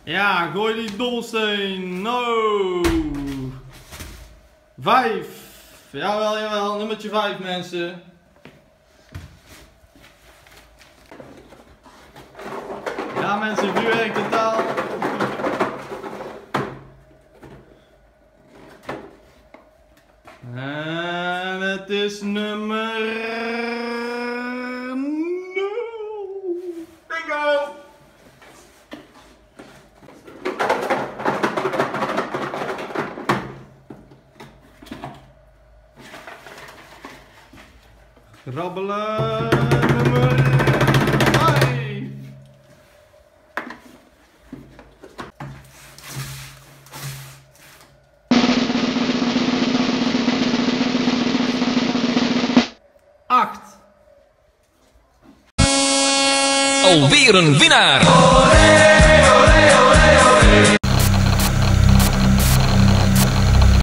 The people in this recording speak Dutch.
Ja, gooi die dobbelsteen. No. 5. Jawel, jawel. Nummertje 5 mensen. Ja mensen, vuurwerk totaal. En het is nummer 0. Bingo! Grabbelen nummer 5. Alweer een winnaar!